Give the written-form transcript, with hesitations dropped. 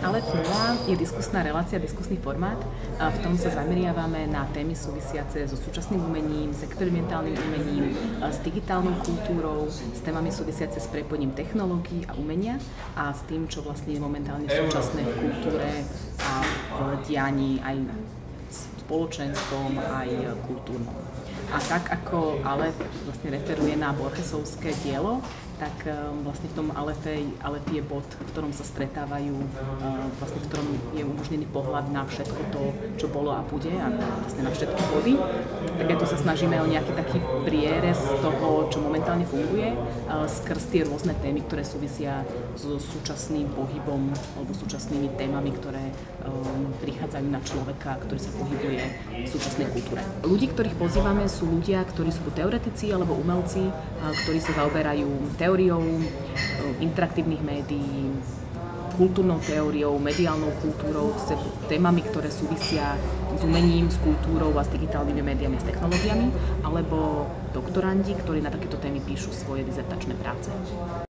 Aleph 0 je diskusná relácia, diskusný formát. V tom sa zameriavame na témy súvisiace so súčasným umením, s experimentálnym umením, s digitálnou kultúrou, s témami súvisiace s prepojením technológií a umenia a s tým, čo vlastne je momentálne súčasné v kultúre a v dianí aj spoločenskom, aj kultúrnom. A tak ako Aleph vlastne referuje na Borgesovské dielo, tak vlastne v tom Alephi je bod, v ktorom sa stretávajú, vlastne v ktorom je umožnený pohľad na všetko to, čo bolo a bude, a vlastne na všetky body. Tak aj tu sa snažíme o nejaký taký prierez toho, čo momentálne funguje, skrz tie rôzne témy, ktoré súvisia so súčasným pohybom alebo súčasnými témami, ktoré prichádzajú na človeka, ktorý sa pohybuje v súčasnej kultúre. Ľudí, ktorých pozývame, sú ľudia, ktorí sú teoretici alebo umelci, ktorí sa zaoberajú teóriou interaktívnych médií, kultúrnou teóriou, mediálnou kultúrou, s témami, ktoré súvisia s umením, s kultúrou a s digitálnymi médiami a s technológiami, alebo doktorandi, ktorí na takéto témy píšu svoje dizertačné práce.